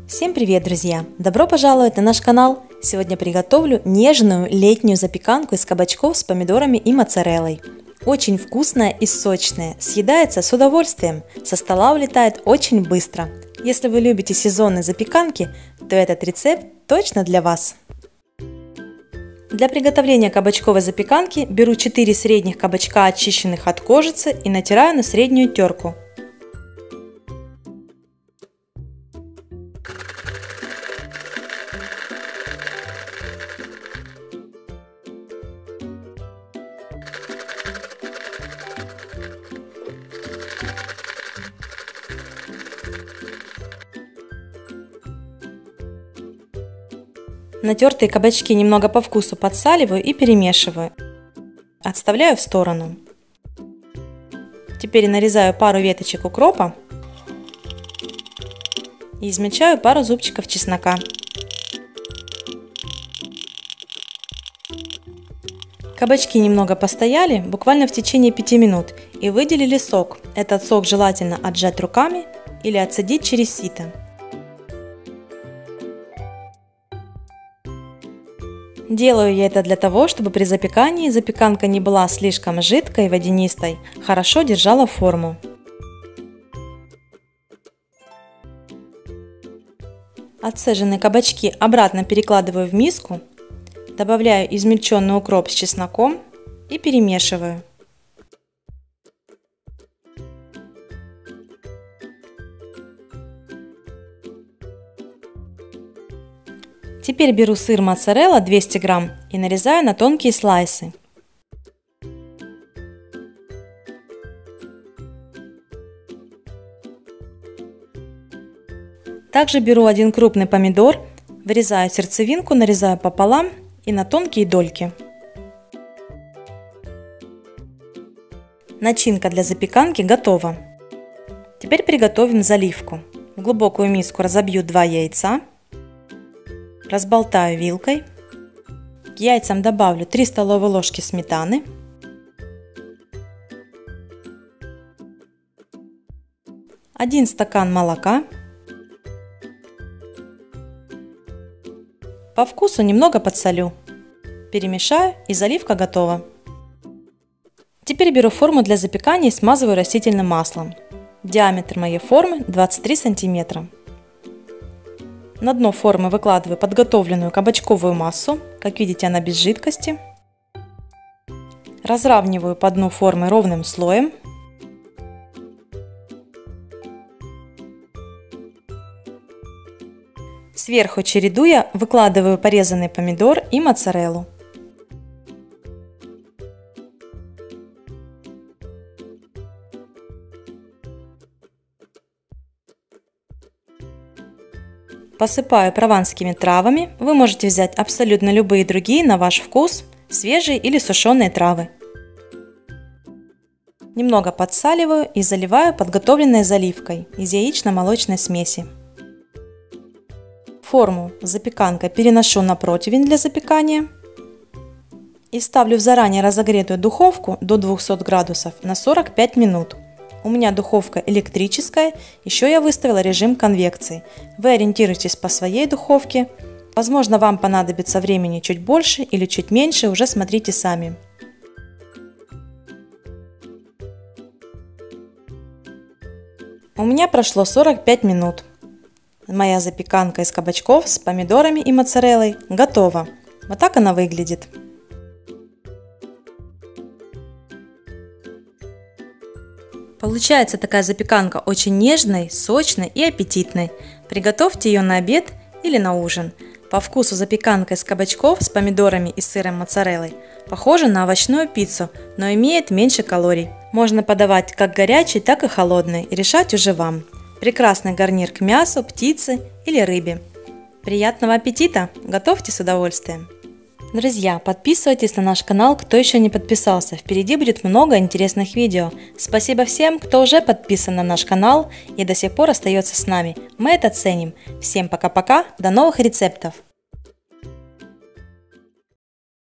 Всем привет, друзья! Добро пожаловать на наш канал! Сегодня приготовлю нежную летнюю запеканку из кабачков с помидорами и моцареллой. Очень вкусная и сочная, съедается с удовольствием, со стола улетает очень быстро. Если вы любите сезонные запеканки, то этот рецепт точно для вас. Для приготовления кабачковой запеканки беру 4 средних кабачка, очищенных от кожицы, и натираю на среднюю терку. Натертые кабачки немного по вкусу подсаливаю и перемешиваю. Отставляю в сторону. Теперь нарезаю пару веточек укропа и измельчаю пару зубчиков чеснока. Кабачки немного постояли, буквально в течение 5 минут, и выделили сок. Этот сок желательно отжать руками или отцедить через сито. Делаю я это для того, чтобы при запекании запеканка не была слишком жидкой и водянистой, хорошо держала форму. Отцеженные кабачки обратно перекладываю в миску, добавляю измельченный укроп с чесноком и перемешиваю. Теперь беру сыр моцарелла 200 грамм и нарезаю на тонкие слайсы. Также беру один крупный помидор, вырезаю сердцевинку, нарезаю пополам и на тонкие дольки. Начинка для запеканки готова. Теперь приготовим заливку. В глубокую миску разобью 2 яйца. Разболтаю вилкой. К яйцам добавлю 3 столовые ложки сметаны, 1 стакан молока. По вкусу немного подсолю. Перемешаю, и заливка готова. Теперь беру форму для запекания и смазываю растительным маслом. Диаметр моей формы 23 сантиметра. На дно формы выкладываю подготовленную кабачковую массу, как видите, она без жидкости. Разравниваю по дну формы ровным слоем. Сверху чередуя, выкладываю порезанный помидор и моцареллу. Посыпаю прованскими травами, вы можете взять абсолютно любые другие на ваш вкус, свежие или сушеные травы. Немного подсаливаю и заливаю подготовленной заливкой из яично-молочной смеси. Форму с запеканкой переношу на противень для запекания и ставлю в заранее разогретую духовку до 200 градусов на 45 минут. У меня духовка электрическая, еще я выставила режим конвекции. Вы ориентируйтесь по своей духовке. Возможно, вам понадобится времени чуть больше или чуть меньше, уже смотрите сами. У меня прошло 45 минут. Моя запеканка из кабачков с помидорами и моцареллой готова. Вот так она выглядит. Получается такая запеканка очень нежной, сочной и аппетитной. Приготовьте ее на обед или на ужин. По вкусу запеканка из кабачков с помидорами и сыром моцареллой похожа на овощную пиццу, но имеет меньше калорий. Можно подавать как горячий, так и холодный, и решать уже вам. Прекрасный гарнир к мясу, птице или рыбе. Приятного аппетита! Готовьте с удовольствием! Друзья, подписывайтесь на наш канал, кто еще не подписался. Впереди будет много интересных видео. Спасибо всем, кто уже подписан на наш канал и до сих пор остается с нами. Мы это ценим. Всем пока-пока, до новых рецептов!